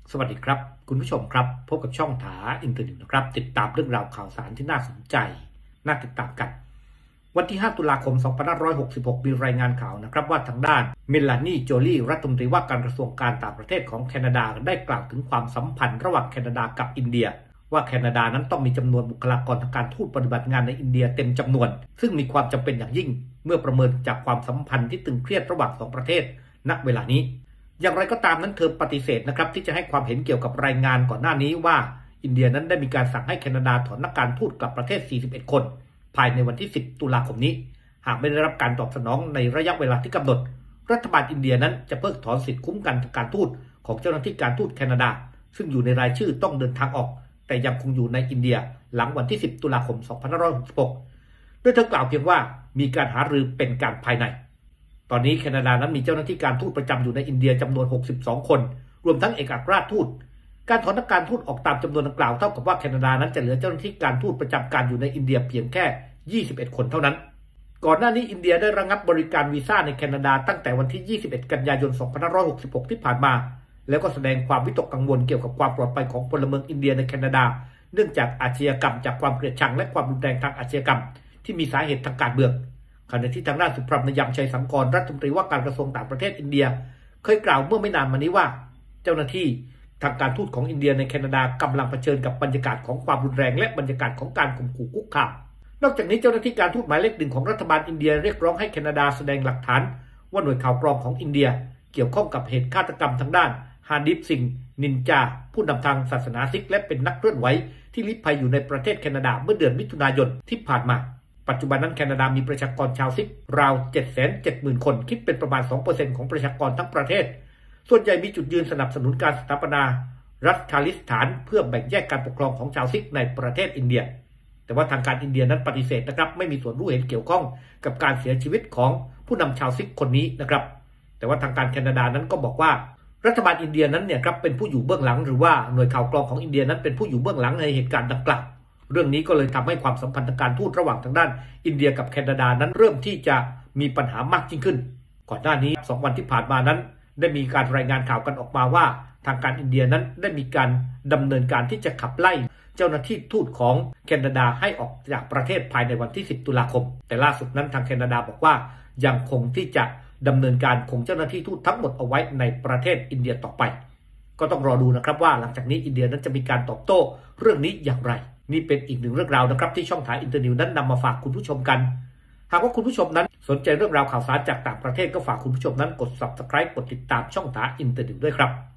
สวัสดีครับคุณผู้ชมครับพบกับช่องถาอินเตอร์เน็ตนะครับติดตามเรื่องราวข่าวสารที่น่าสนใจน่าติดตามกันวันที่5ตุลาคม2566มีรายงานข่าวนะครับว่าทางด้านเมลานีโจลี่รัฐมนตรีว่าการกระทรวงการต่างประเทศของแคนาดาได้กล่าวถึงความสัมพันธ์ระหว่างแคนาดากับอินเดียว่าแคนาดานั้นต้องมีจำนวนบุคลากรทางการทูตปฏิบัติงานในอินเดียเต็มจำนวนซึ่งมีความจำเป็นอย่างยิ่งเมื่อประเมินจากความสัมพันธ์ที่ตึงเครียดระหว่าง2ประเทศณเวลานี้อย่างไรก็ตามนั้นเธอปฏิเสธนะครับที่จะให้ความเห็นเกี่ยวกับรายงานก่อนหน้านี้ว่าอินเดียนั้นได้มีการสั่งให้แคนาดาถอนนักการทูตกลับประเทศ41คนภายในวันที่10ตุลาคมนี้หากไม่ได้รับการตอบสนองในระยะเวลาที่กำหนดรัฐบาลอินเดียนั้นจะเพิกถอนสิทธิคุ้มกันทางการทูตของเจ้าหน้าที่การทูตแคนาดาซึ่งอยู่ในรายชื่อต้องเดินทางออกแต่ยังคงอยู่ในอินเดียหลังวันที่10ตุลาคม2566โดยเธอกล่าวเพียงว่ามีการหารือเป็นการภายในตอนนี้แคนาดานั้นมีเจ้าหน้าที่การทูตประจำอยู่ในอินเดียจำนวน62คนรวมทั้งเอกอัครราชทูตการถอนนักการทูตออกตามจำนวนดังกล่าวเท่ากับว่าแคนาดานั้นจะเหลือเจ้าหน้าที่การทูตประจำการอยู่ในอินเดียเพียงแค่21คนเท่านั้นก่อนหน้านี้อินเดียได้ระงับบริการวีซ่าในแคนาดาตั้งแต่วันที่21กันยายน2566ที่ผ่านมาแล้วก็แสดงความวิตกกังวลเกี่ยวกับความปลอดภัยของพลเมืองอินเดียในแคนาดาเนื่องจากอาชญากรรมจากความเกลียดชังและความรุนแรงทางอาชญากรรมที่มีสาเหตุทางการเมืองขณะที่ทางด้านสุพรรณยำชัยสังกรรัฐมนตรีว่าการกระทรวงต่างประเทศอินเดียเคยกล่าวเมื่อไม่นานมานี้ว่าเจ้าหน้าที่ทางการทูตของอินเดียในแคนาดากำลังเผชิญกับบรรยากาศของความรุนแรงและบรรยากาศของการข่มขู่คุกคามนอกจากนี้เจ้าหน้าที่การทูตหมายเลข1ของรัฐบาลอินเดียเรียกร้องให้แคนาดาแสดงหลักฐานว่าหน่วยข่าวกรองของอินเดียเกี่ยวข้องกับเหตุฆาตกรรมทางด้านฮาร์ดิฟซิงนินจาผู้นำทางศาสนาซิกและเป็นนักเคลื่อนไหวที่ลี้ภัยอยู่ในประเทศแคนาดาเมื่อเดือนมิถุนายนที่ผ่านมาปัจจุบันนั้นแคนาดามีประชากรชาวซิกราว 770,000 คนคิดเป็นประมาณ 2% ของประชากรทั้งประเทศส่วนใหญ่มีจุดยืนสนับสนุนการสถาปนารัฐคาลิสถานเพื่อแบ่งแยกการปกครองของชาวซิกในประเทศอินเดียแต่ว่าทางการอินเดียนั้นปฏิเสธนะครับไม่มีส่วนรู้เห็นเกี่ยวข้องกับการเสียชีวิตของผู้นำชาวซิกคนนี้นะครับแต่ว่าทางการแคนาดานั้นก็บอกว่ารัฐบาลอินเดียนั้นเนี่ยครับเป็นผู้อยู่เบื้องหลังหรือว่าหน่วยข่าวกรองของอินเดียนั้นเป็นผู้อยู่เบื้องหลังในเหตุการณ์ดังกล่าวเรื่องนี้ก็เลยทำให้ความสัมพันธ์ทางการทูตระหว่างทางด้านอินเดียกับแคนาดานั้นเริ่มที่จะมีปัญหามากยิ่งขึ้นก่อนหน้านี้2วันที่ผ่านมานั้นได้มีการรายงานข่าวกันออกมาว่าทางการอินเดียนั้นได้มีการดำเนินการที่จะขับไล่เจ้าหน้าที่ทูตของแคนาดาให้ออกจากประเทศภายในวันที่10ตุลาคมแต่ล่าสุดนั้นทางแคนาดาบอกว่ายังคงที่จะดำเนินการคงเจ้าหน้าที่ทูตทั้งหมดเอาไว้ในประเทศอินเดียต่อไปก็ต้องรอดูนะครับว่าหลังจากนี้อินเดียนั้นจะมีการตอบโต้เรื่องนี้อย่างไรนี่เป็นอีกหนึ่งเรื่องราวนะครับที่ช่องถ่ายอินเตอร์นิวนั้นนำมาฝากคุณผู้ชมกันหากว่าคุณผู้ชมนั้นสนใจเรื่องราวข่าวสารจากต่างประเทศก็ฝากคุณผู้ชมนั้นกด Subscribe กดติดตามช่องถ่ายอินเตอร์นิวด้วยครับ